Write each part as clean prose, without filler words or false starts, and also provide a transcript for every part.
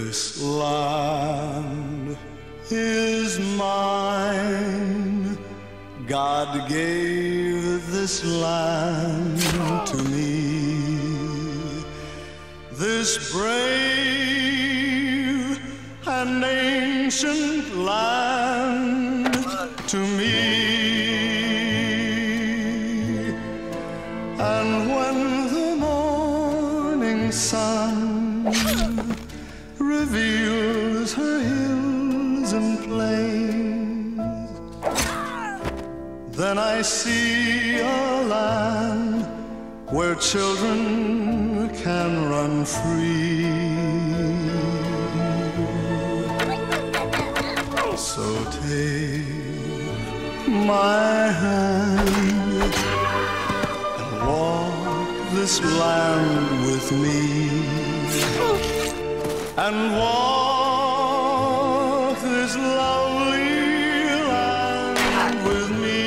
This land is mine. God gave this land to me. This brave and ancient land to me. And when the morning sun reveals her hills and plains, then I see a land where children can run free. So take my hand and walk this land with me, and walk this lovely land with me.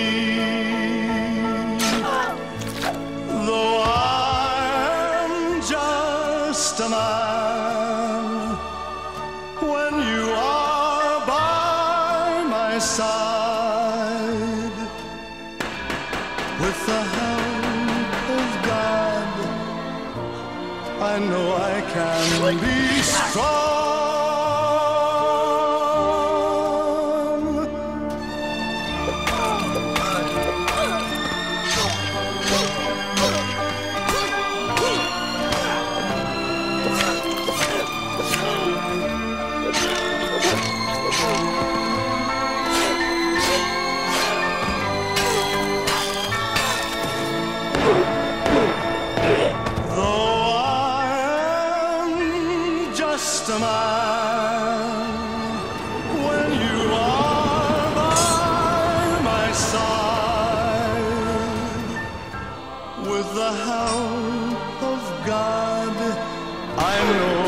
Though I'm just a man, when you are by my side, with the help of God, I know I can be strong. Just a man, when you are by my side, with the help of God, I know